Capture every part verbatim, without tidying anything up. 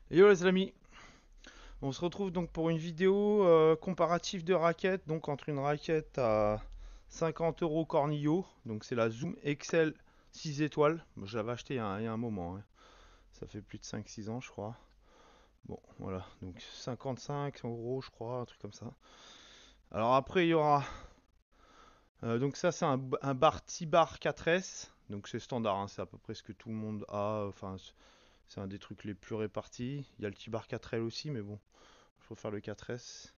Yo les amis, on se retrouve donc pour une vidéo euh, comparative de raquettes, donc entre une raquette à cinquante euros Cornillo, donc c'est la Zoom Excel six étoiles. Moi, je l'avais acheté il y, a, il y a un moment, hein. Ça fait plus de cinq six ans je crois. Bon voilà, donc cinquante-cinq euros je crois, un truc comme ça. Alors après il y aura, euh, donc ça c'est un, un bar T-Bar quatre S, donc c'est standard, hein, c'est à peu près ce que tout le monde a, enfin c'est un des trucs les plus répartis. Il y a le T-Bar quatre L aussi, mais bon, je préfère le quatre S.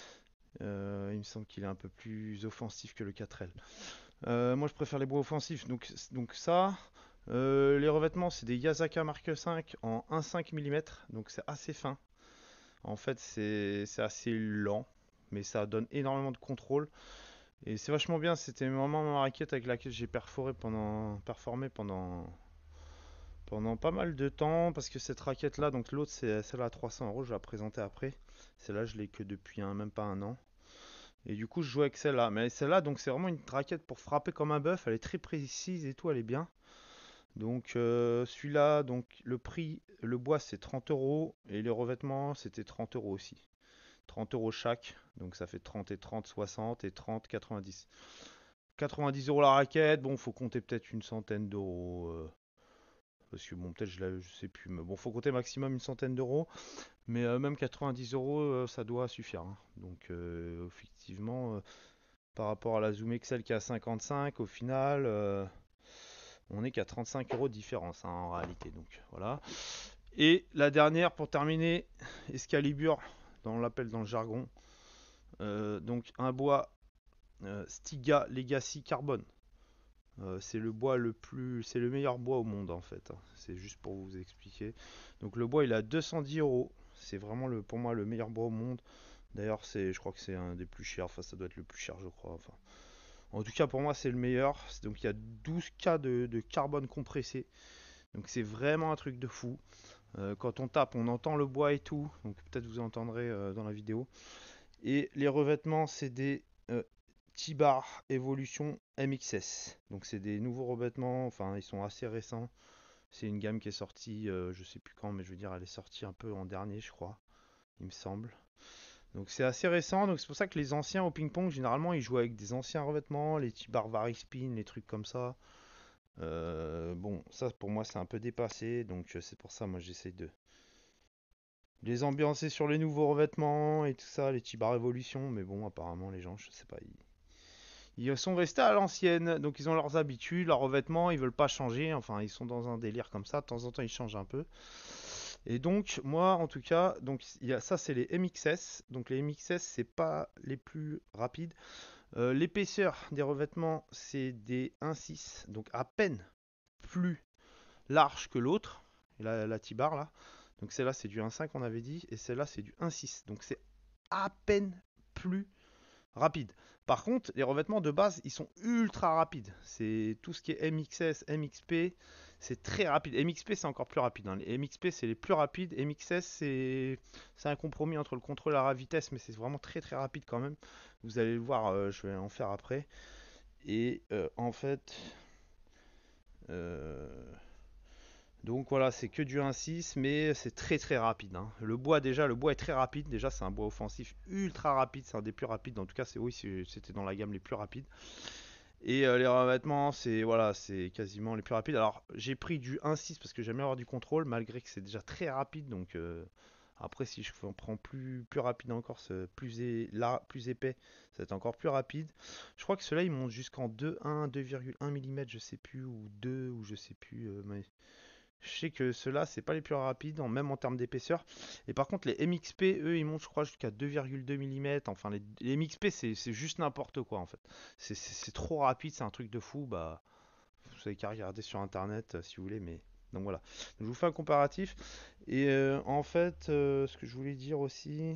Euh, il me semble qu'il est un peu plus offensif que le quatre L. Euh, moi, je préfère les bois offensifs. Donc, donc ça, euh, les revêtements, c'est des Yasaka Mark cinq en un virgule cinq millimètres. Donc, c'est assez fin. En fait, c'est c'est assez lent, mais ça donne énormément de contrôle. Et c'est vachement bien. C'était vraiment ma raquette avec laquelle j'ai perforé pendant, performé pendant, pendant pas mal de temps. Parce que cette raquette-là, donc l'autre, c'est celle à trois cents euros. Je vais la présenter après. Celle-là, je l'ai que depuis un, même pas un an. Et du coup, je joue avec celle-là. Mais celle-là, donc c'est vraiment une raquette pour frapper comme un bœuf. Elle est très précise et tout, elle est bien. Donc euh, celui-là, donc le prix, le bois c'est trente euros et les revêtements c'était trente euros aussi. trente euros chaque, donc ça fait trente et trente, soixante et trente, quatre-vingt-dix. quatre-vingt-dix euros la raquette, bon, faut compter peut-être une centaine d'euros. Euh, parce que bon, peut-être je, la, je sais plus, mais bon, faut compter maximum une centaine d'euros. Mais euh, même quatre-vingt-dix euros, euh, ça doit suffire, hein. Donc euh, effectivement, euh, par rapport à la Zoom Excel qui est à cinquante-cinq, au final, euh, on est qu'à trente-cinq euros de différence, hein, en réalité. Donc voilà. Et la dernière pour terminer, Excalibur, on l'appelle dans le jargon. Euh, donc un bois euh, Stiga Legacy Carbone. Euh, c'est le bois le plus, c'est le meilleur bois au monde en fait, hein. C'est juste pour vous expliquer. Donc le bois il est à deux cent dix euros. C'est vraiment le, pour moi le meilleur bois au monde. D'ailleurs c'est, je crois que c'est un des plus chers. Enfin ça doit être le plus cher je crois. Enfin en tout cas, pour moi, c'est le meilleur. Donc, il y a douze K de, de carbone compressé. Donc, c'est vraiment un truc de fou. Euh, quand on tape, on entend le bois et tout. Donc, peut-être vous entendrez euh, dans la vidéo. Et les revêtements, c'est des euh, T-Bar Evolution M X S. Donc, c'est des nouveaux revêtements. Enfin, ils sont assez récents. C'est une gamme qui est sortie, euh, je sais plus quand, mais je veux dire, elle est sortie un peu en dernier, je crois. Il me semble. Donc c'est assez récent, donc c'est pour ça que les anciens au ping-pong, généralement, ils jouent avec des anciens revêtements, les petits Barbary Spin, les trucs comme ça. Euh, bon, ça pour moi c'est un peu dépassé, donc euh, c'est pour ça moi j'essaie de les ambiancer sur les nouveaux revêtements et tout ça, les Tibar Evolution, mais bon apparemment les gens, je sais pas, ils, ils sont restés à l'ancienne, donc ils ont leurs habitudes, leurs revêtements, ils veulent pas changer, enfin ils sont dans un délire comme ça, de temps en temps ils changent un peu. Et donc moi en tout cas, donc il y a, ça c'est les M X S, donc les M X S c'est pas les plus rapides. Euh, l'épaisseur des revêtements c'est des un virgule six, donc à peine plus large que l'autre, la, la T-bar là. Donc celle-là c'est du un virgule cinq on avait dit, et celle-là c'est du un virgule six. Donc c'est à peine plus rapide. Par contre, les revêtements de base, ils sont ultra rapides. C'est tout ce qui est M X S, M X P, c'est très rapide. M X P c'est encore plus rapide, hein. Les M X P c'est les plus rapides. M X S c'est c'est un compromis entre le contrôle et la vitesse, mais c'est vraiment très très rapide quand même. Vous allez le voir, euh, je vais en faire après. Et euh, en fait, euh, donc voilà, c'est que du un virgule six, mais c'est très très rapide, hein. Le bois déjà, le bois est très rapide. Déjà, c'est un bois offensif ultra rapide, c'est un des plus rapides. En tout cas, c'est oui, c'était dans la gamme les plus rapides. Et euh, les revêtements, c'est voilà, c'est quasiment les plus rapides. Alors, j'ai pris du un virgule six parce que j'aime bien avoir du contrôle, malgré que c'est déjà très rapide. Donc euh, après, si je prends plus plus rapide encore, plus é- là, plus épais, ça va être encore plus rapide. Je crois que ceux-là, ils montent jusqu'en deux virgule un, deux virgule un mm, je sais plus, ou deux, ou je sais plus. Euh, mais je sais que ceux-là, c'est pas les plus rapides, en- même en termes d'épaisseur. Et par contre, les M X P, eux, ils montent, je crois, jusqu'à deux virgule deux millimètres. Enfin, les, les M X P, c'est c'est juste n'importe quoi, en fait. C'est c'est- c'est trop rapide, c'est un truc de fou. Bah, vous savez qu'à regarder sur Internet, euh, si vous voulez, mais... Donc voilà. Donc, je vous fais un comparatif. Et euh, en fait, euh, ce que je voulais dire aussi...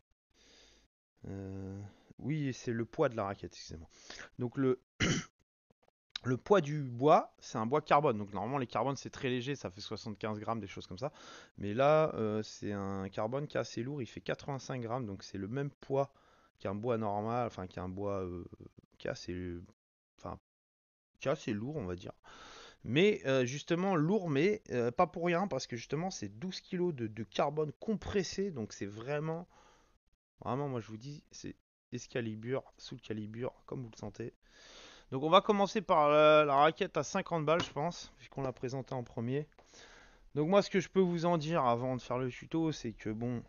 euh, oui, c'est le poids de la raquette, excusez-moi. Donc le, Le poids du bois, c'est un bois carbone. Donc normalement, les carbones, c'est très léger, ça fait soixante-quinze grammes, des choses comme ça. Mais là, euh, c'est un carbone qui est assez lourd, il fait quatre-vingt-cinq grammes. Donc c'est le même poids qu'un bois normal, enfin qu'un bois euh, qui, est assez, enfin, qui est assez lourd, on va dire. Mais euh, justement lourd, mais euh, pas pour rien, parce que justement c'est douze kilos de, de carbone compressé, donc c'est vraiment, vraiment, moi je vous dis, c'est Excalibur, Soul Calibur, comme vous le sentez. Donc on va commencer par la, la raquette à cinquante balles, je pense, puisqu'on l'a présentée en premier. Donc moi ce que je peux vous en dire avant de faire le tuto, c'est que bon,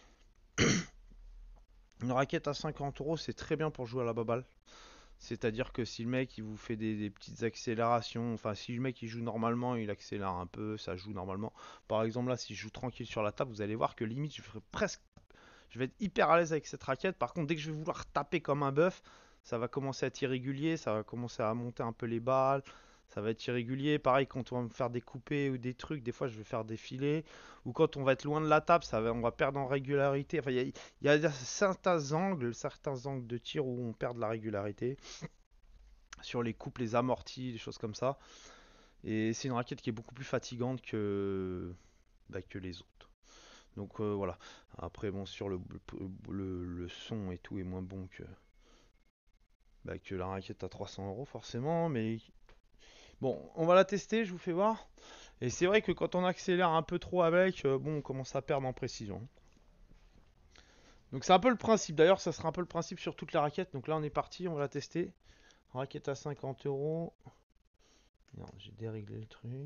une raquette à cinquante euros, c'est très bien pour jouer à la baballe. C'est-à-dire que si le mec il vous fait des, des petites accélérations, enfin si le mec il joue normalement, il accélère un peu, ça joue normalement. Par exemple là, si je joue tranquille sur la table, vous allez voir que limite je ferai presque, je vais être hyper à l'aise avec cette raquette. Par contre, dès que je vais vouloir taper comme un bœuf, ça va commencer à être irrégulier, ça va commencer à monter un peu les balles, ça va être irrégulier. Pareil quand on va me faire des coupés ou des trucs, des fois je vais faire des filets. Ou quand on va être loin de la table, ça va, on va perdre en régularité. Enfin, il y, y, a certains angles, certains angles de tir où on perd de la régularité sur les coupes, les amortis, des choses comme ça. Et c'est une raquette qui est beaucoup plus fatigante que, bah, que les autres. Donc euh, voilà. Après, bon, sur le, le, le son et tout est moins bon que, bah, que la raquette à trois cents euros forcément. Mais bon, on va la tester, je vous fais voir. Et c'est vrai que quand on accélère un peu trop avec, euh, bon, on commence à perdre en précision. Donc c'est un peu le principe. D'ailleurs, ça sera un peu le principe sur toute la raquette. Donc là, on est parti, on va la tester. Raquette à cinquante euros. Non, j'ai déréglé le truc.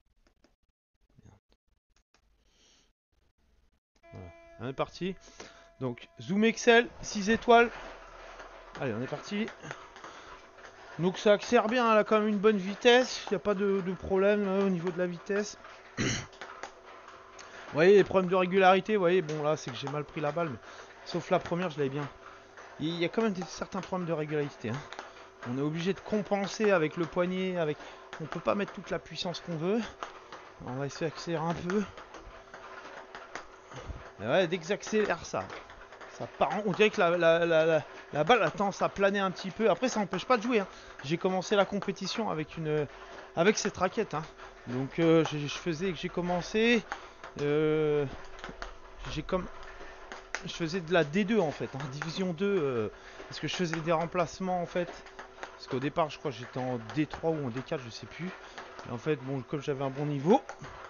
Voilà. On est parti. Donc, zoom Excel, six étoiles. Allez, on est parti. Donc, ça accélère bien, elle a quand même une bonne vitesse. Il n'y a pas de, de problème là, au niveau de la vitesse. Vous voyez, les problèmes de régularité, vous voyez, bon là, c'est que j'ai mal pris la balle. Mais... Sauf la première, je l'avais bien. Il y a quand même des, certains problèmes de régularité. Hein. On est obligé de compenser avec le poignet. Avec... On ne peut pas mettre toute la puissance qu'on veut. On va essayer d'accélérer un peu. Et ouais, dès que j'accélère ça, ça part en... On dirait que la, la, la, la, la balle a tendance à planer un petit peu. Après, ça n'empêche pas de jouer. Hein. J'ai commencé la compétition avec une, avec cette raquette. Hein. Donc, euh, je, je faisais que j'ai commencé. Euh, j'ai comme, je faisais de la D deux en fait, hein, division deux, euh, parce que je faisais des remplacements en fait. Parce qu'au départ, je crois que j'étais en D trois ou en D quatre, je sais plus. Et en fait, bon, comme j'avais un bon niveau.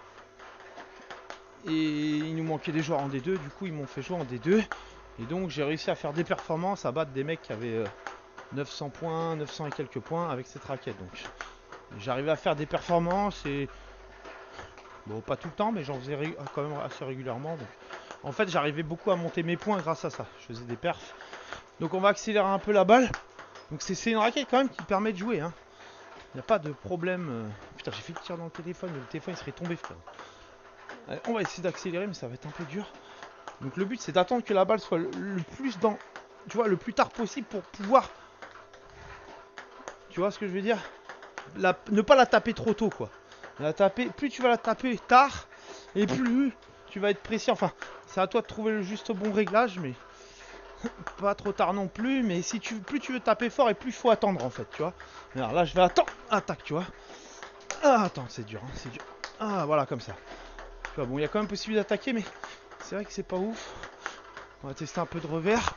Et il nous manquait des joueurs en D deux, du coup ils m'ont fait jouer en D deux. Et donc j'ai réussi à faire des performances, à battre des mecs qui avaient euh, neuf cents points, neuf cents et quelques points avec cette raquette. Donc j'arrivais à faire des performances et bon, pas tout le temps, mais j'en faisais ré- quand même assez régulièrement. Donc en fait j'arrivais beaucoup à monter mes points grâce à ça. Je faisais des perfs. Donc on va accélérer un peu la balle. Donc c'est une raquette quand même qui permet de jouer. Hein. Il n'y a pas de problème. euh. Putain, j'ai fait le tir dans le téléphone, le téléphone il serait tombé, frère. Allez, on va essayer d'accélérer, mais ça va être un peu dur. Donc le but c'est d'attendre que la balle soit le, le plus dans, tu vois, le plus tard possible pour pouvoir, tu vois ce que je veux dire, la, ne pas la taper trop tôt quoi. La taper, plus tu vas la taper tard et plus tu vas être précis. Enfin, c'est à toi de trouver le juste bon réglage, mais pas trop tard non plus. Mais si tu, plus tu veux taper fort et plus il faut attendre en fait, tu vois. Alors là je vais attendre, attaque, tu vois. Ah attends, c'est dur, hein, c'est dur. Ah voilà comme ça. Tu vois, bon il y a quand même possibilité d'attaquer, mais c'est vrai que c'est pas ouf. On va tester un peu de revers.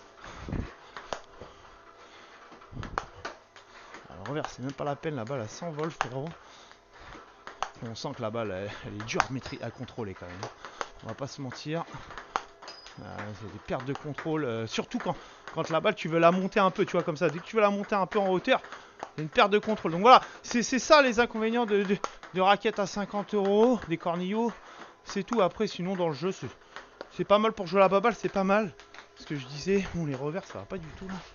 Alors, revers, c'est même pas la peine, la balle elle s'envole, frérot. On sent que la balle elle, elle est dure à, maîtriser, à contrôler quand même. On va pas se mentir. Euh, c'est des pertes de contrôle, euh, surtout quand, quand la balle tu veux la monter un peu, tu vois, comme ça. Dès que tu veux la monter un peu en hauteur, c'est une perte de contrôle. Donc voilà, c'est ça les inconvénients de, de, de raquettes à cinquante euros, des cornillos. C'est tout. Après, sinon, dans le jeu, c'est pas mal pour jouer à la baballe, c'est pas mal. Ce que je disais, bon, les revers, ça va pas du tout là.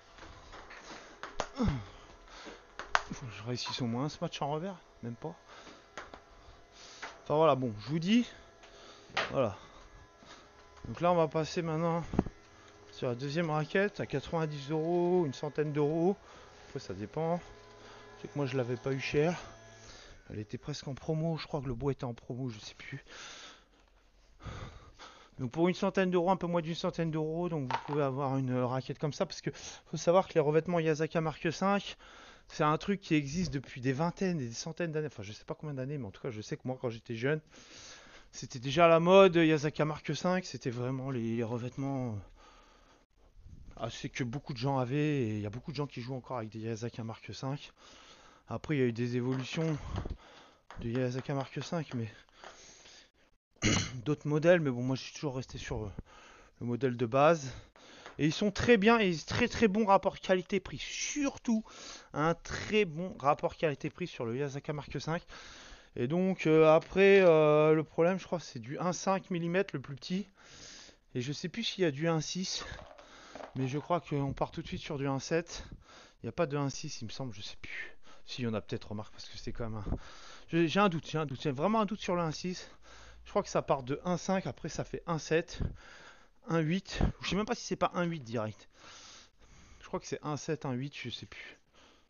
Faut que je réussisse au moins ce match en revers, même pas. Enfin voilà, bon, je vous dis, voilà. Donc là, on va passer maintenant sur la deuxième raquette à quatre-vingt-dix euros, une centaine d'euros. Après, ça dépend. Je sais que moi, je l'avais pas eu cher. Elle était presque en promo, je crois que le bois était en promo, je sais plus. Donc pour une centaine d'euros, un peu moins d'une centaine d'euros, donc vous pouvez avoir une raquette comme ça, parce que faut savoir que les revêtements Yasaka Mark cinq, c'est un truc qui existe depuis des vingtaines et des centaines d'années. Enfin, je sais pas combien d'années, mais en tout cas, je sais que moi, quand j'étais jeune, c'était déjà à la mode. Yasaka Mark cinq, c'était vraiment les, les revêtements assez que beaucoup de gens avaient. Et il y a beaucoup de gens qui jouent encore avec des Yasaka Mark cinq. Après, il y a eu des évolutions. de Yasaka Mark cinq, mais d'autres modèles. Mais bon, moi je suis toujours resté sur euh, le modèle de base. Et ils sont très bien et très très bon rapport qualité-prix. Surtout un très bon rapport qualité-prix sur le Yasaka Mark cinq. Et donc euh, après, euh, le problème, je crois, c'est du un virgule cinq millimètres le plus petit. Et je sais plus s'il y a du un virgule six. Mais je crois qu'on part tout de suite sur du un virgule sept. Il n'y a pas de un virgule six, il me semble, je sais plus. Si, il y en a peut-être, remarque, parce que c'est quand même un... J'ai un doute, j'ai un doute. J'ai vraiment un doute sur le un virgule six. Je crois que ça part de un virgule cinq, après ça fait un virgule sept, un virgule huit. Je sais même pas si c'est pas un virgule huit direct. Je crois que c'est un virgule sept, un virgule huit, je sais plus.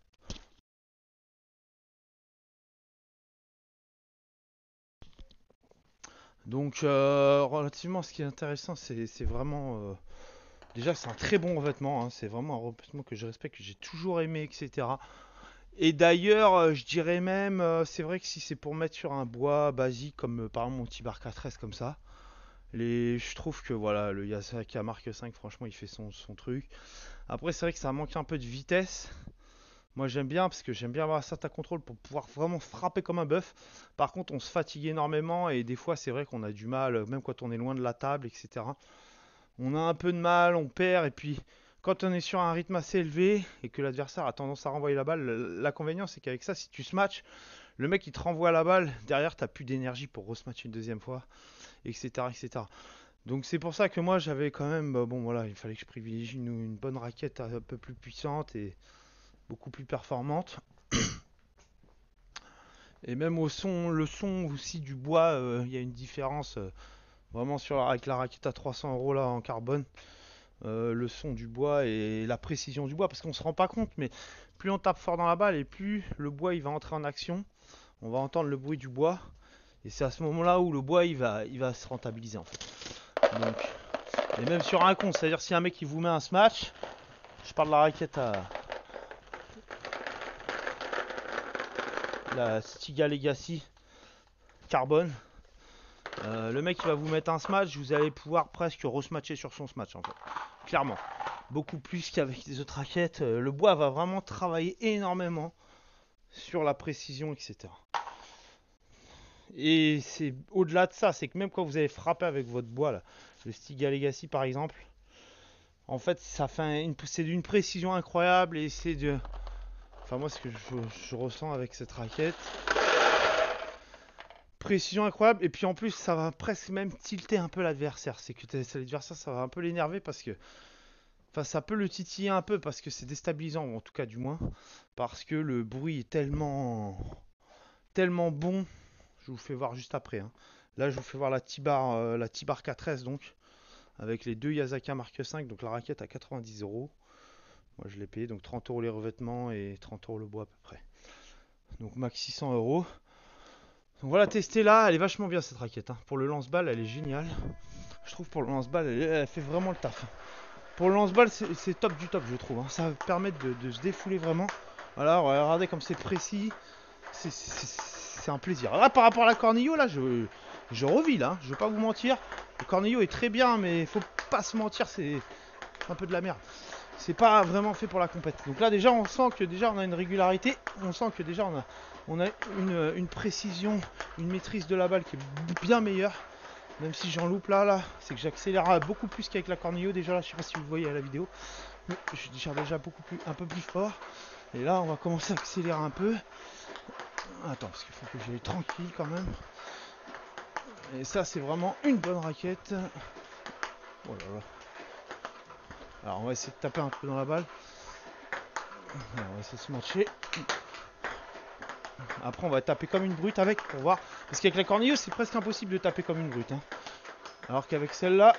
Donc, euh, relativement, ce qui est intéressant, c'est vraiment... Euh, déjà, c'est un très bon revêtement. Hein, c'est vraiment un revêtement que je respecte, que j'ai toujours aimé, et cetera. Et d'ailleurs, euh, je dirais même, euh, c'est vrai que si c'est pour mettre sur un bois basique, comme euh, par exemple mon Tibar quatre S comme ça, les, je trouve que voilà, le Yasaka Mark cinq, franchement, il fait son, son truc. Après, c'est vrai que ça manque un peu de vitesse. Moi, j'aime bien parce que j'aime bien avoir un certain contrôle pour pouvoir vraiment frapper comme un bœuf. Par contre, on se fatigue énormément et des fois, c'est vrai qu'on a du mal, même quand on est loin de la table, et cetera. On a un peu de mal, on perd et puis quand on est sur un rythme assez élevé et que l'adversaire a tendance à renvoyer la balle, l'inconvénient c'est qu'avec ça, si tu smatches, le mec il te renvoie la balle, derrière t'as plus d'énergie pour resmatcher une deuxième fois, et cetera et cetera. Donc c'est pour ça que moi j'avais quand même, bah, bon voilà, il fallait que je privilégie une, une bonne raquette un peu plus puissante et beaucoup plus performante. Et même au son, le son aussi du bois, euh, il y a une différence euh, vraiment sur la, avec la raquette à trois cents euros là en carbone. Euh, le son du bois et la précision du bois, parce qu'on se rend pas compte, mais plus on tape fort dans la balle et plus le bois il va entrer en action, on va entendre le bruit du bois et c'est à ce moment-là où le bois il va, il va se rentabiliser en fait. Donc, et même sur un con, c'est-à-dire si un mec il vous met un smash, je parle de la raquette à la Stiga Legacy carbone, euh, le mec il va vous mettre un smash, vous allez pouvoir presque resmatcher sur son smash en fait, clairement. Beaucoup plus qu'avec les autres raquettes. Le bois va vraiment travailler énormément sur la précision, et cetera. Et c'est au-delà de ça, c'est que même quand vous allez frapper avec votre bois, là, le Stiga Legacy par exemple, en fait, ça fait une, c'est d'une précision incroyable et c'est de, enfin moi ce que je, je ressens avec cette raquette, précision incroyable et puis en plus ça va presque même tilter un peu l'adversaire. C'est que l'adversaire ça va un peu l'énerver parce que enfin, ça peut le titiller un peu parce que c'est déstabilisant, ou en tout cas du moins, parce que le bruit est tellement, tellement bon. Je vous fais voir juste après. Hein. Là, je vous fais voir la Tibar, euh, la Tibar quatre S donc, avec les deux Yasaka Mark cinq, donc la raquette à quatre-vingt-dix euros. Moi, je l'ai payé donc trente euros les revêtements et trente euros le bois à peu près. Donc max six cents euros. Donc voilà, tester là, elle est vachement bien cette raquette. Hein. Pour le lance-balle, elle est géniale. Je trouve pour le lance-balle, elle, elle fait vraiment le taf. Pour le lance-balle, c'est top du top, je trouve. Hein. Ça va permettre de, de se défouler vraiment. Voilà, regardez comme c'est précis. C'est un plaisir. Là, par rapport à la Cornillo, là, je, je revis là. Hein. Je vais pas vous mentir. Le Cornillo est très bien, mais faut pas se mentir, c'est un peu de la merde. C'est pas vraiment fait pour la compète. Donc là, déjà, on sent que déjà on a une régularité. On sent que déjà on a, on a une, une précision, une maîtrise de la balle qui est bien meilleure. Même si j'en loupe là, là, c'est que j'accélère beaucoup plus qu'avec la Cornillo. Déjà là, je sais pas si vous voyez à la vidéo, mais je tire déjà beaucoup plus, un peu plus fort. Et là, on va commencer à accélérer un peu. Attends, parce qu'il faut que j'aille tranquille quand même. Et ça, c'est vraiment une bonne raquette. Oh là là. Alors, on va essayer de taper un peu dans la balle. Alors, on va essayer de se matcher. Après, on va taper comme une brute avec pour voir. Parce qu'avec la Cornillo, c'est presque impossible de taper comme une brute. Hein. Alors qu'avec celle-là.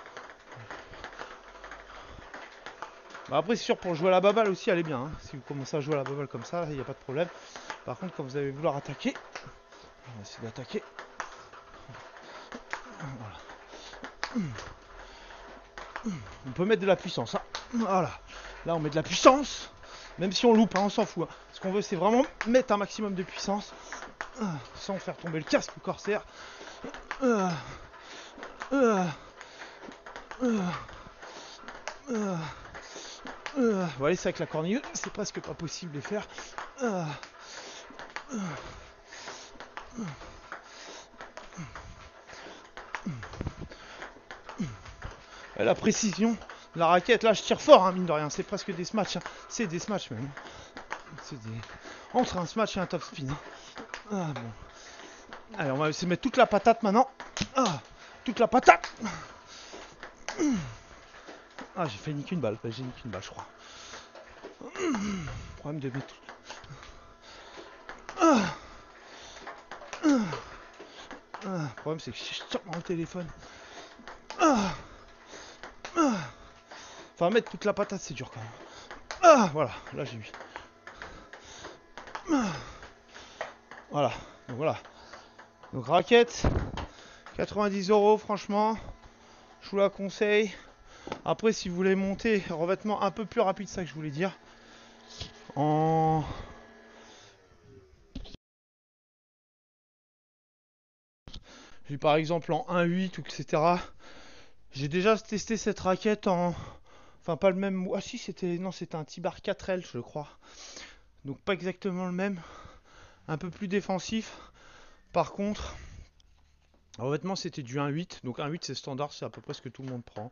Bah après, c'est sûr, pour jouer à la baballe aussi, elle est bien. Hein. Si vous commencez à jouer à la baballe comme ça, il n'y a pas de problème. Par contre, quand vous allez vouloir attaquer, on va essayer d'attaquer. Voilà. On peut mettre de la puissance. Hein. Voilà. Là, on met de la puissance. Même si on loupe, hein, on s'en fout. Hein. Ce qu'on veut, c'est vraiment mettre un maximum de puissance sans faire tomber le casque ou corsaire. Euh, euh, euh, euh, euh. Vous voyez, ça avec la Cornillo, c'est presque pas possible de faire. Euh, euh, La précision, la raquette, là je tire fort, hein, mine de rien, c'est presque des smash, hein. C'est des smash même. C'est des... Entre un smash et un top spin. Hein. Ah, bon. Allez, on va essayer de mettre toute la patate maintenant. Ah, toute la patate. Ah, j'ai fait niquer une balle, j'ai niqué une balle, je crois. Problème de mettre. Ah, ah, ah. Le problème, c'est que si je tire mon téléphone. Ah, ah. Enfin, mettre toute la patate, c'est dur quand même. Ah, voilà, là j'ai mis. Ah. Voilà, donc voilà. Donc raquette, quatre-vingt-dix euros, franchement, je vous la conseille. Après, si vous voulez monter, revêtement un peu plus rapide, ça que je voulais dire. En par exemple en un huit ou et cetera. J'ai déjà testé cette raquette en, enfin pas le même. Ah si, c'était non, c'était un T-Bar quatre L, je crois. Donc pas exactement le même, un peu plus défensif. Par contre, revêtement c'était du un huit, donc un huit c'est standard, c'est à peu près ce que tout le monde prend.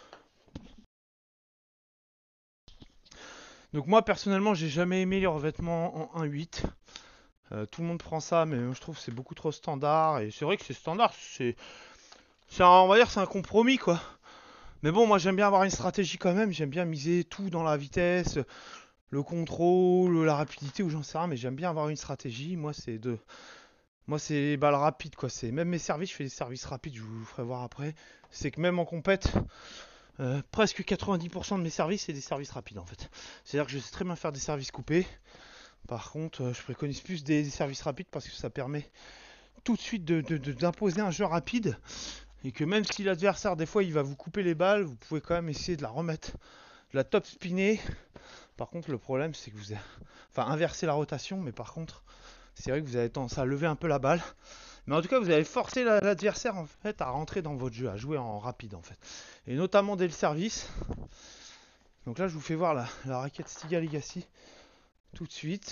Donc moi personnellement, j'ai jamais aimé les revêtements en un huit. Euh, tout le monde prend ça, mais je trouve que c'est beaucoup trop standard. Et c'est vrai que c'est standard, c'est, c'est un, on va dire, c'est un compromis quoi. Mais bon, moi j'aime bien avoir une stratégie quand même. J'aime bien miser tout dans la vitesse, le contrôle, la rapidité ou j'en sais rien. Mais j'aime bien avoir une stratégie. Moi c'est de, moi c'est balles rapides quoi. C'est même mes services, je fais des services rapides. Je vous ferai voir après. C'est que même en compète, euh, presque quatre-vingt-dix pour cent de mes services c'est des services rapides en fait. C'est-à-dire que je sais très bien faire des services coupés. Par contre, euh, je préconise plus des, des services rapides parce que ça permet tout de suite de, de, de, d'imposer un jeu rapide et que même si l'adversaire des fois il va vous couper les balles, vous pouvez quand même essayer de la remettre, de la top spinner. Par contre le problème c'est que vous avez, enfin inverser la rotation, mais par contre c'est vrai que vous avez tendance à lever un peu la balle. Mais en tout cas vous allez forcer l'adversaire en fait à rentrer dans votre jeu, à jouer en rapide en fait. Et notamment dès le service. Donc là je vous fais voir la, la raquette Stiga Legacy tout de suite.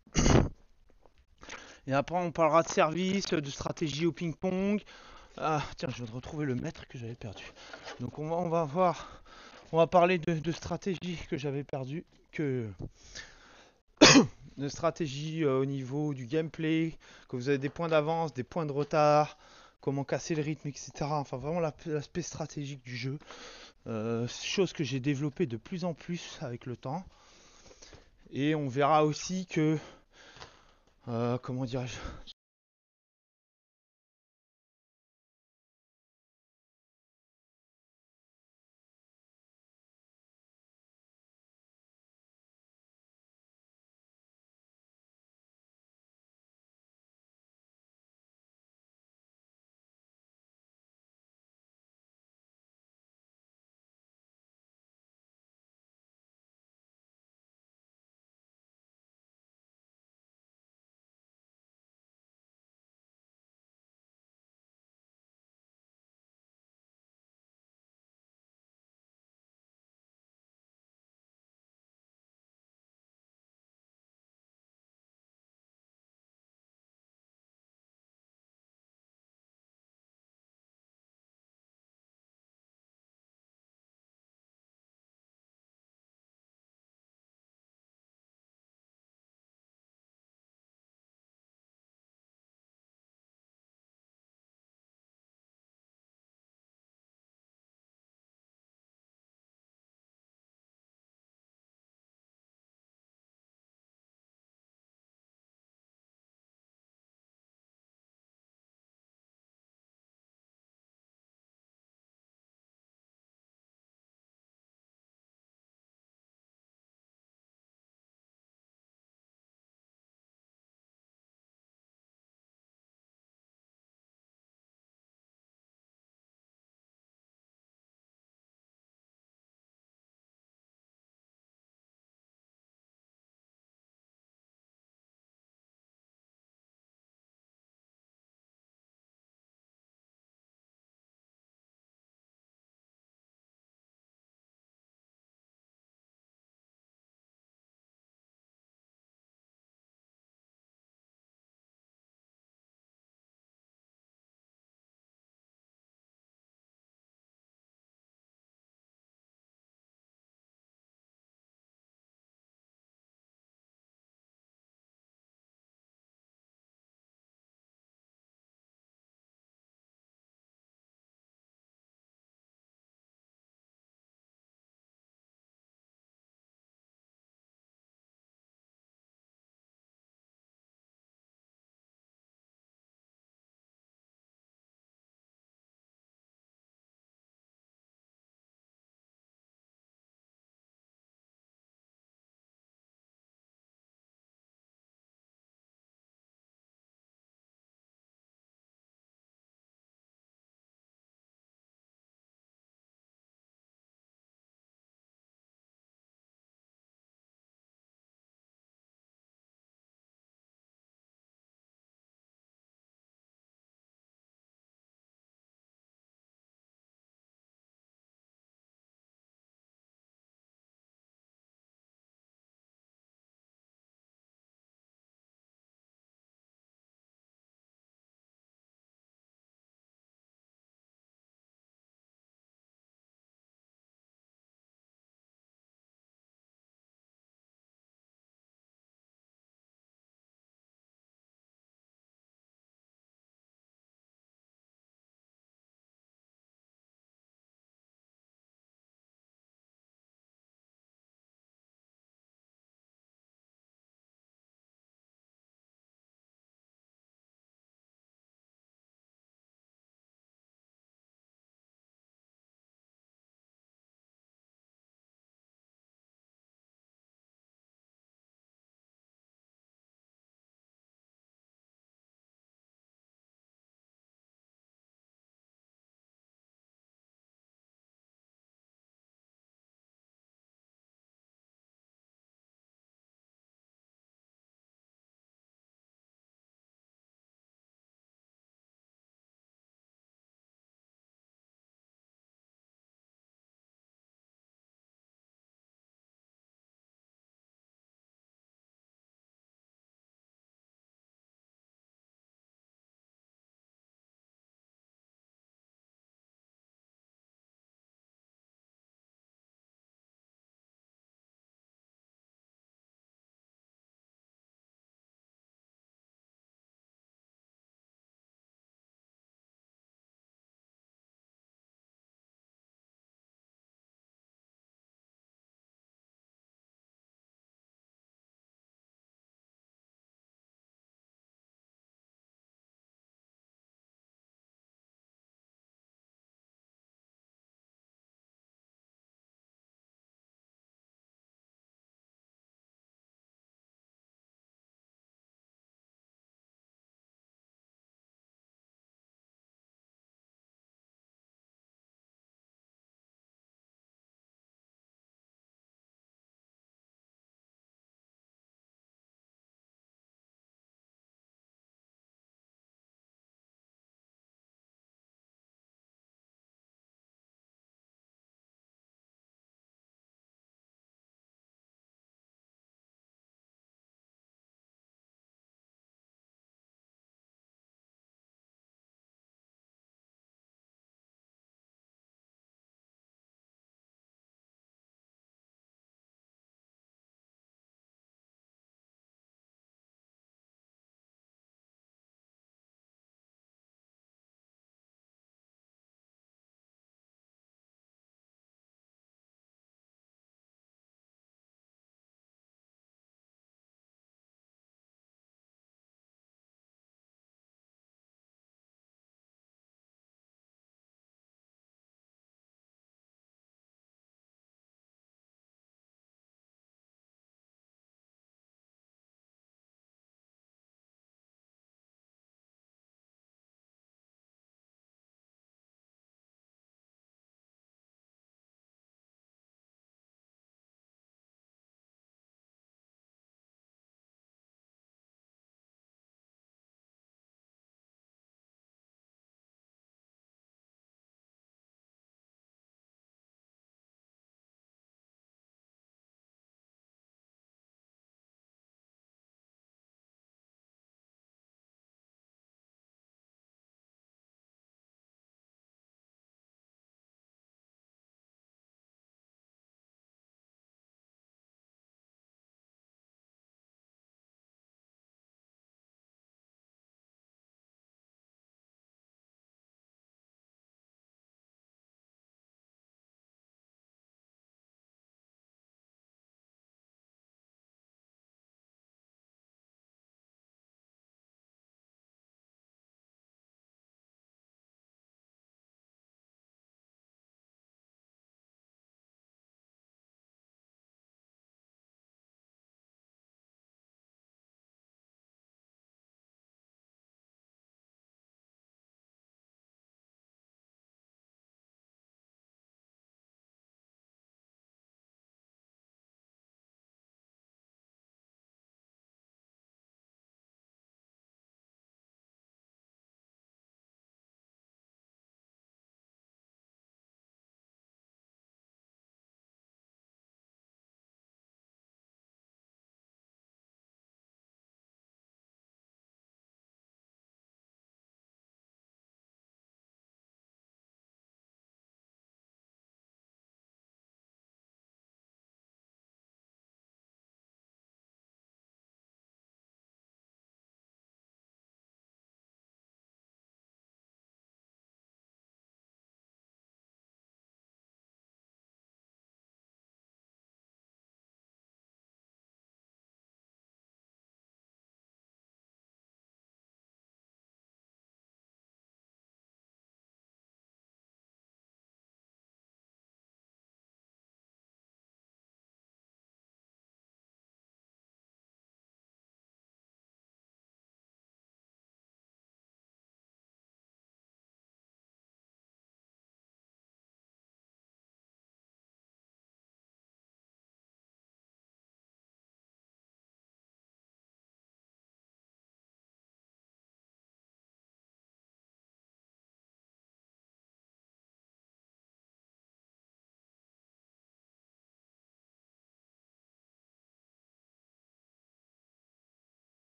Et après, on parlera de service, de stratégie au ping-pong. Ah, tiens, je viens de retrouver le mètre que j'avais perdu. Donc, on va, on va voir. On va parler de, de stratégie que j'avais perdu. Que de stratégie euh, au niveau du gameplay. Que vous avez des points d'avance, des points de retard. Comment casser le rythme, et cetera. Enfin, vraiment l'aspect stratégique du jeu. Euh, chose que j'ai développée de plus en plus avec le temps. Et on verra aussi que. Euh, comment dirais-je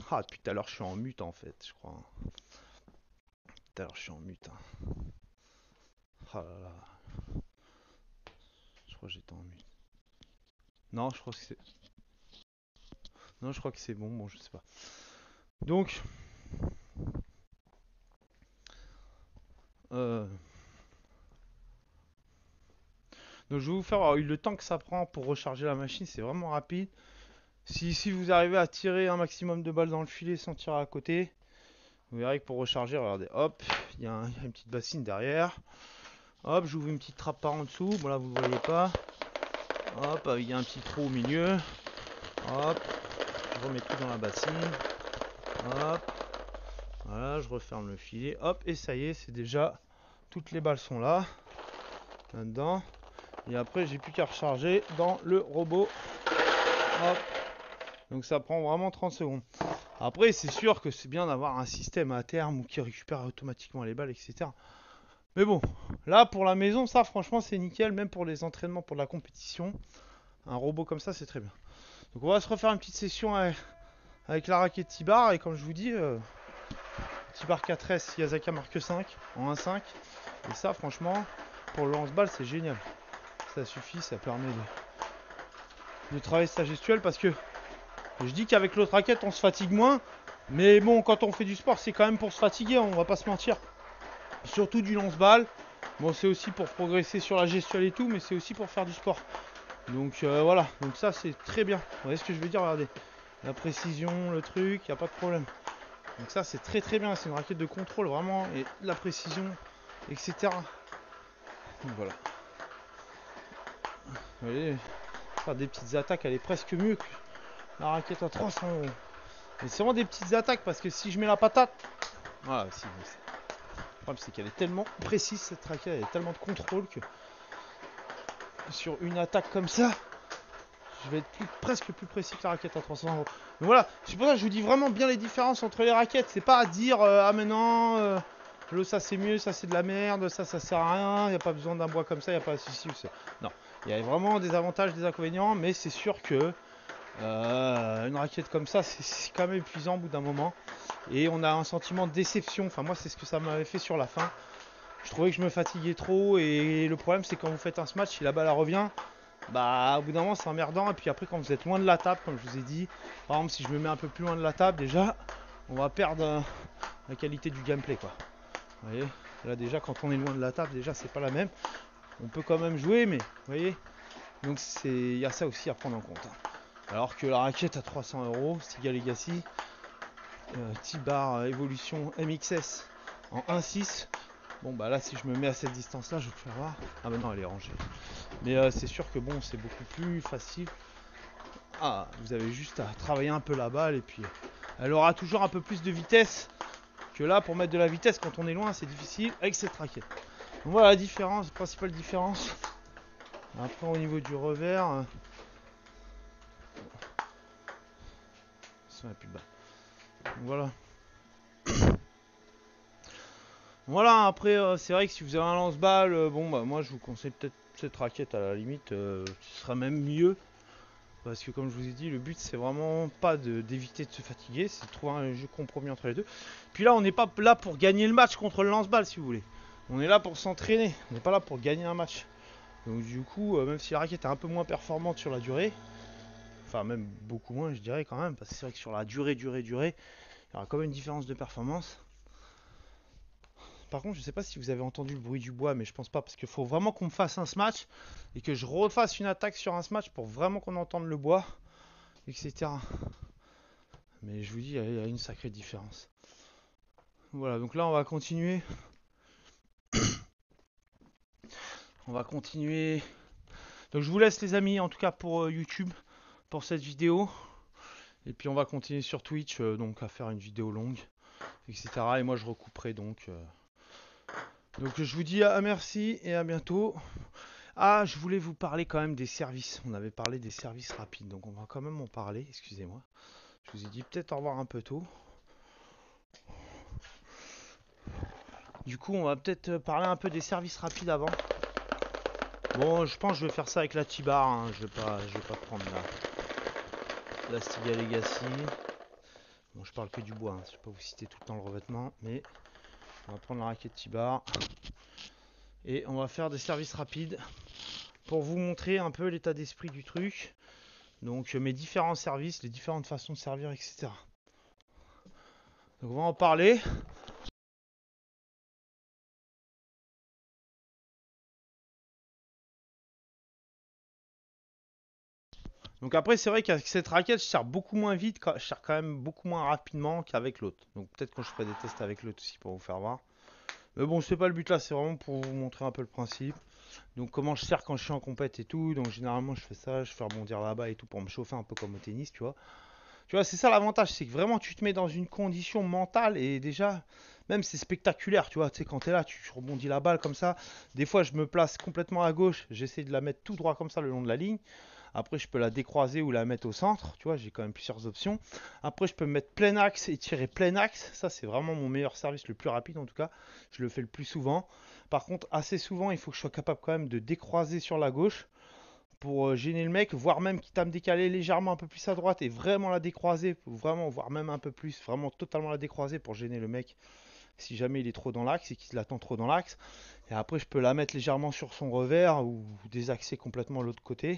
Ah, depuis tout à l'heure, je suis en mute en fait, je crois. Tout à l'heure, je suis en mute. Hein. Ah là là. Je crois que j'étais en mute. Non, je crois que c'est. Non, je crois que c'est bon. Bon, je sais pas. Donc. Euh... Donc, je vais vous faire alors, le temps que ça prend pour recharger la machine. C'est vraiment rapide. Si, si vous arrivez à tirer un maximum de balles dans le filet sans tirer à côté, vous verrez que pour recharger, regardez, hop, il y, y a une petite bassine derrière. Hop, j'ouvre une petite trappe par en dessous. Bon, là, vous ne voyez pas. Hop, il y a un petit trou au milieu. Hop, je remets tout dans la bassine. Hop, voilà, je referme le filet. Hop, et ça y est, c'est déjà, toutes les balles sont là, là-dedans. Et après, j'ai plus qu'à recharger dans le robot. Hop, donc ça prend vraiment trente secondes. Après, c'est sûr que c'est bien d'avoir un système à terme qui récupère automatiquement les balles, et cetera. Mais bon, là, pour la maison, ça, franchement, c'est nickel. Même pour les entraînements, pour la compétition, un robot comme ça, c'est très bien. Donc on va se refaire une petite session avec, avec la raquette T-Bar. Et comme je vous dis, euh, T-Bar quatre S Yasaka Mark cinq en un virgule cinq. Et ça, franchement, pour le lance-balle, c'est génial. Ça suffit, ça permet de, de travailler sa gestuelle. Parce que je dis qu'avec l'autre raquette, on se fatigue moins. Mais bon, quand on fait du sport, c'est quand même pour se fatiguer, on va pas se mentir. Surtout du lance-balle. Bon, c'est aussi pour progresser sur la gestuelle et tout, mais c'est aussi pour faire du sport. Donc euh, voilà, donc ça c'est très bien. Vous voyez ce que je veux dire, regardez. La précision, le truc, il n'y a pas de problème. Donc ça c'est très très bien, c'est une raquette de contrôle vraiment, et la précision, et cetera. Donc voilà. Vous voyez, faire des petites attaques, elle est presque mieux que la raquette à trois cents euros. Mais c'est vraiment des petites attaques parce que si je mets la patate, voilà, si, le problème c'est qu'elle est tellement précise cette raquette, elle a tellement de contrôle que sur une attaque comme ça, je vais être plus, presque plus précis que la raquette à trois cents euros. Donc voilà, c'est pour ça que je vous dis vraiment bien les différences entre les raquettes. C'est pas à dire euh, ah mais non, euh, le ça c'est mieux, ça c'est de la merde, ça ça sert à rien, il n'y a pas besoin d'un bois comme ça, il n'y a pas ceci ou ça. Non, il y a vraiment des avantages, des inconvénients, mais c'est sûr que euh, une raquette comme ça, c'est quand même épuisant au bout d'un moment. Et on a un sentiment de déception. Enfin moi c'est ce que ça m'avait fait sur la fin. Je trouvais que je me fatiguais trop et le problème c'est quand vous faites un smash, si la balle revient, bah au bout d'un moment c'est emmerdant. Et puis après quand vous êtes loin de la table, comme je vous ai dit, par exemple si je me mets un peu plus loin de la table, déjà on va perdre euh, la qualité du gameplay quoi. Vous voyez, là déjà quand on est loin de la table, déjà c'est pas la même. On peut quand même jouer, mais vous voyez, donc c'est il y a ça aussi à prendre en compte. Alors que la raquette à trois cents euros, Stiga Legacy, euh, T-Bar euh, Evolution M X S en un virgule six. Bon bah là si je me mets à cette distance là je vais pouvoir voir. Ah bah non elle est rangée. Mais euh, c'est sûr que bon c'est beaucoup plus facile. Ah vous avez juste à travailler un peu la balle et puis elle aura toujours un peu plus de vitesse que là. Pour mettre de la vitesse quand on est loin c'est difficile avec cette raquette. Donc voilà la différence, la principale différence. Après au niveau du revers, euh... ça va plus bas. Donc, voilà. Voilà, après euh, c'est vrai que si vous avez un lance-balle, euh, bon bah moi je vous conseille peut-être cette raquette à la limite, euh, ce sera même mieux. Parce que comme je vous ai dit, le but c'est vraiment pas de, d'éviter de se fatiguer, c'est de trouver un jeu compromis entre les deux. Puis là on n'est pas là pour gagner le match contre le lance-balle si vous voulez. On est là pour s'entraîner, on n'est pas là pour gagner un match. Donc du coup, euh, même si la raquette est un peu moins performante sur la durée, enfin même beaucoup moins je dirais quand même, parce que c'est vrai que sur la durée, durée, durée, il y aura quand même une différence de performance. Par contre, je sais pas si vous avez entendu le bruit du bois, mais je pense pas, parce qu'il faut vraiment qu'on me fasse un smash et que je refasse une attaque sur un smash pour vraiment qu'on entende le bois, et cetera. Mais je vous dis, il y a une sacrée différence. Voilà, donc là on va continuer. On va continuer. Donc je vous laisse les amis, en tout cas pour euh, YouTube, pour cette vidéo. Et puis on va continuer sur Twitch, euh, donc à faire une vidéo longue, et cetera. Et moi je recouperai donc. Euh... Donc je vous dis à merci et à bientôt. Ah, je voulais vous parler quand même des services. On avait parlé des services rapides, donc on va quand même en parler. Excusez-moi. Je vous ai dit peut-être au revoir un peu tôt. Du coup, on va peut-être parler un peu des services rapides avant. Bon, je pense que je vais faire ça avec la T-Bar. Hein. Je vais pas, je vais pas prendre la, la Stiga Legacy. Bon, je parle que du bois, hein. Je vais pas vous citer tout le temps le revêtement, mais on va prendre la raquette T-bar et on va faire des services rapides pour vous montrer un peu l'état d'esprit du truc. Donc mes différents services, les différentes façons de servir, et cetera. Donc on va en parler. Donc après c'est vrai qu'avec cette raquette je sers beaucoup moins vite, je sers quand même beaucoup moins rapidement qu'avec l'autre. Donc peut-être que je ferai des tests avec l'autre aussi pour vous faire voir. Mais bon, c'est pas le but là, c'est vraiment pour vous montrer un peu le principe. Donc comment je sers quand je suis en compète et tout. Donc généralement je fais ça, je fais rebondir là-bas et tout pour me chauffer un peu comme au tennis, tu vois. Tu vois, c'est ça l'avantage, c'est que vraiment tu te mets dans une condition mentale et déjà, même c'est spectaculaire, tu vois. Tu sais, quand t'es là, tu rebondis la balle comme ça. Des fois, je me place complètement à gauche, j'essaie de la mettre tout droit comme ça le long de la ligne. Après, je peux la décroiser ou la mettre au centre, tu vois, j'ai quand même plusieurs options. Après, je peux me mettre plein axe et tirer plein axe. Ça, c'est vraiment mon meilleur service, le plus rapide en tout cas. Je le fais le plus souvent. Par contre, assez souvent, il faut que je sois capable quand même de décroiser sur la gauche pour euh, gêner le mec, voire même quitte à me décaler légèrement un peu plus à droite et vraiment la décroiser, vraiment, voire même un peu plus, vraiment totalement la décroiser pour gêner le mec si jamais il est trop dans l'axe et qu'il l'attend trop dans l'axe. Et après, je peux la mettre légèrement sur son revers ou désaxer complètement l'autre côté.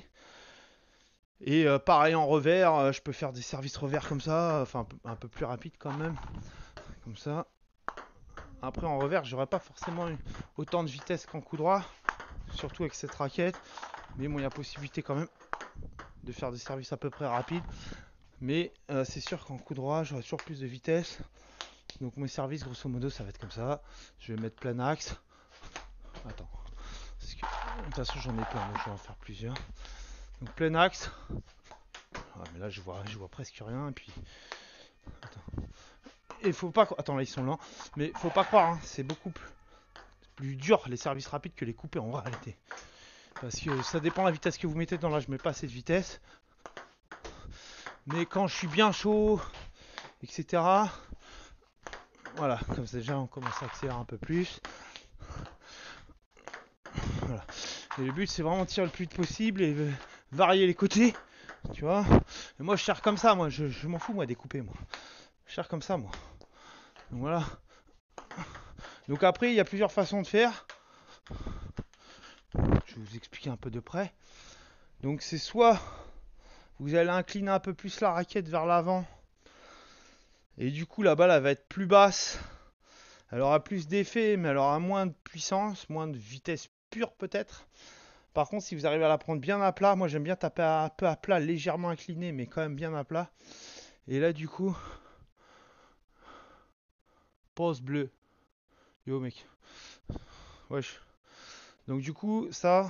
Et euh, pareil en revers, euh, je peux faire des services revers comme ça, enfin un peu, un peu plus rapide quand même, comme ça. Après en revers, j'aurais pas forcément eu autant de vitesse qu'en coup droit, surtout avec cette raquette. Mais bon, il y a possibilité quand même de faire des services à peu près rapides. Mais euh, c'est sûr qu'en coup droit, j'aurai toujours plus de vitesse. Donc mes services, grosso modo, ça va être comme ça. Je vais mettre plein axe. Attends. Parce que, de toute façon, j'en ai plein, donc je vais en faire plusieurs. Donc plein axe. Ah, mais là, je vois, je vois presque rien. Et puis, attends. Et faut pas. Attends, là, ils sont lents. Mais faut pas croire, hein, c'est beaucoup plus, plus dur les services rapides que les coupés en réalité. Parce que ça dépend de la vitesse que vous mettez dedans. Là, je mets pas assez de vitesse. Mais quand je suis bien chaud, et cetera. Voilà, comme ça déjà on commence à accélérer un peu plus. Voilà. Et le but c'est vraiment de tirer le plus vite possible et varier les côtés. Tu vois. Et moi je cherche comme ça, moi je, je m'en fous moi des coupés moi. Je cherche comme ça moi. Donc voilà. Donc après il y a plusieurs façons de faire. Je vais vous expliquer un peu de près. Donc c'est soit vous allez incliner un peu plus la raquette vers l'avant. Et du coup la balle elle va être plus basse. Elle aura plus d'effet, mais elle aura moins de puissance, moins de vitesse pure peut-être. Par contre, si vous arrivez à la prendre bien à plat, moi j'aime bien taper un peu à plat, légèrement incliné, mais quand même bien à plat. Et là, du coup, pause bleue. Yo, mec. Wesh. Donc, du coup, ça,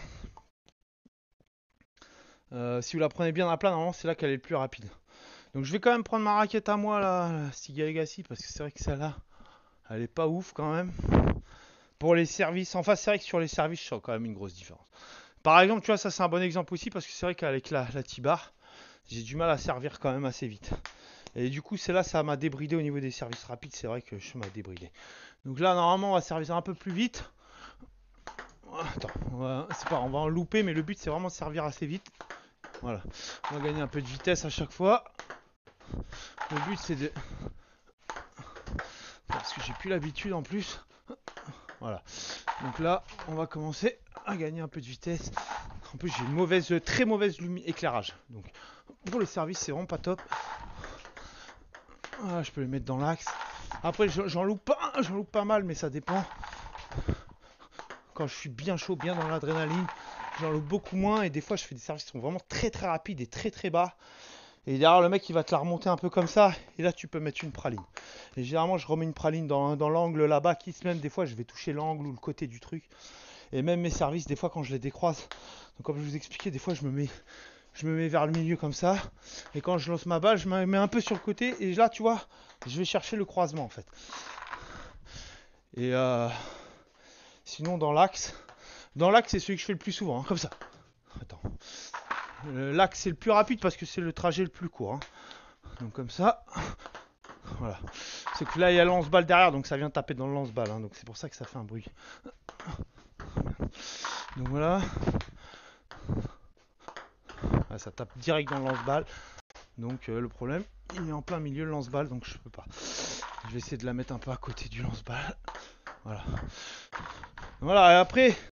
euh, si vous la prenez bien à plat, normalement, c'est là qu'elle est le plus rapide. Donc, je vais quand même prendre ma raquette à moi, là, la Stiga Legacy, parce que c'est vrai que celle-là, elle est pas ouf quand même. Pour les services, enfin, c'est vrai que sur les services, je sens quand même une grosse différence. Par exemple, tu vois, ça c'est un bon exemple aussi, parce que c'est vrai qu'avec la, la T-bar, j'ai du mal à servir quand même assez vite. Et du coup, c'est là, ça m'a débridé au niveau des services rapides. C'est vrai que je m'a débridé. Donc là, normalement, on va servir un peu plus vite. Attends, on va, c'est pas, on va en louper, mais le but, c'est vraiment de servir assez vite. Voilà. On va gagner un peu de vitesse à chaque fois. Le but, c'est de... Parce que j'ai plus l'habitude en plus. Voilà. Donc là, on va commencer à gagner un peu de vitesse. En plus, j'ai une mauvaise, très mauvaise lumière éclairage. Donc, pour le service, c'est vraiment pas top. Voilà, je peux les mettre dans l'axe. Après, j'en loupe pas, j'en loupe pas mal, mais ça dépend. Quand je suis bien chaud, bien dans l'adrénaline, j'en loupe beaucoup moins. Et des fois, je fais des services qui sont vraiment très très rapides et très très bas. Et derrière, le mec, il va te la remonter un peu comme ça. Et là, tu peux mettre une praline. Et généralement, je remets une praline dans, dans l'angle là-bas, qui se même des fois, je vais toucher l'angle ou le côté du truc. Et même mes services, des fois, quand je les décroise, donc comme je vous expliquais, des fois, je me mets, je me mets vers le milieu comme ça. Et quand je lance ma balle, je me mets un peu sur le côté. Et là, tu vois, je vais chercher le croisement en fait. Et euh, sinon, dans l'axe, dans l'axe, c'est celui que je fais le plus souvent, hein, comme ça. Attends. L'axe, c'est le plus rapide parce que c'est le trajet le plus court. Hein. Donc, comme ça. Voilà. C'est que là, il y a le lance-balle derrière, donc ça vient taper dans le lance-balle. Hein, donc, c'est pour ça que ça fait un bruit. Donc, voilà. Ah, ça tape direct dans le lance-balle. Donc, euh, le problème, il est en plein milieu le lance-balles, donc je peux pas. Je vais essayer de la mettre un peu à côté du lance-balles. Voilà. Voilà, et après,